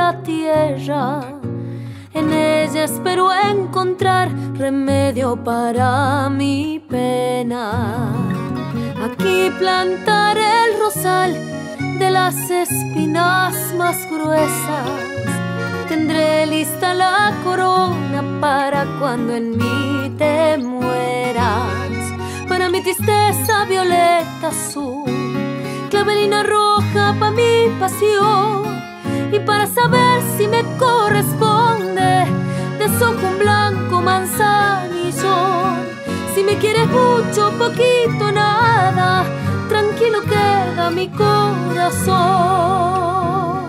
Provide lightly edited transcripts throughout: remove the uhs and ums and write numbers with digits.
la tierra. En ella espero encontrar remedio para mi pena. Aquí plantaré el rosal de las espinas más gruesas. Tendré lista la corona para cuando en mí te mueras. Para mi tristeza violeta azul, clavelina roja pa' mi pasión. Y para saber si me corresponde, deshojo un blanco manzanillón. Si me quieres mucho, poquito, nada, tranquilo queda mi corazón.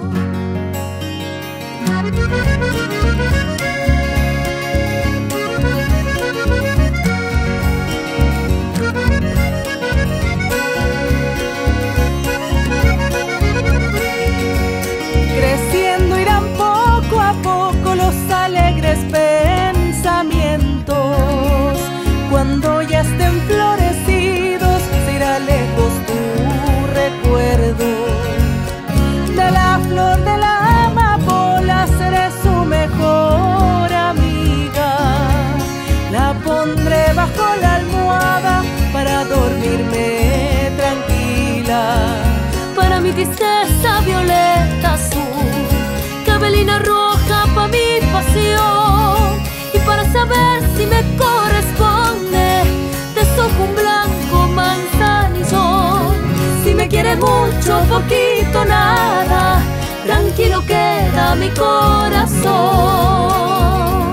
Creciendo irán poco a poco los alegres pensamientos. Cuando ya estén florecidos, se irá lejos tu recuerdo. De la flor de la amapola seré su mejor amiga. La pondré bajo la almohada para dormirme tranquila. Para mi tristeza violeta azul, clavelina roja pa' mi pasión. Y para saber si me corresponde, deshojo un blanco manzanillón. Si me quieres mucho, poquito, nada, tranquilo queda mi corazón.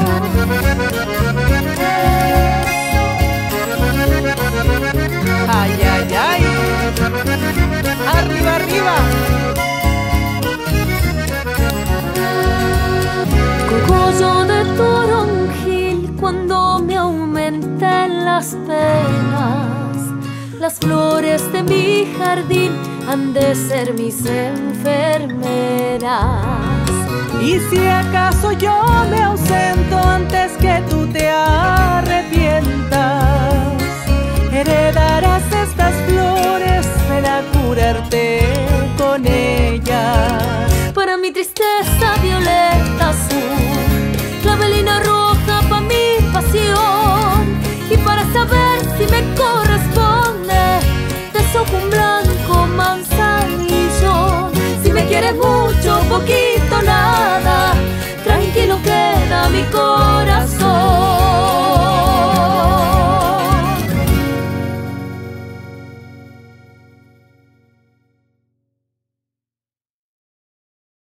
Ay, ay, ay. Arriba, arriba. Cogollo de toronjil cuando me aumenten las penas. Las flores de mi jardín han de ser mis enfermeras. Y si acaso yo me ausento antes que tú te arrepientas, heredarás estas flores para curarte